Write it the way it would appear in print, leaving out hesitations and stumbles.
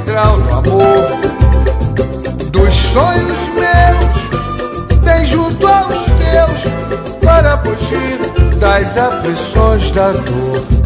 catedral do amor, dos sonhos meus, bem junto aos teus, para fugir das aflições da dor.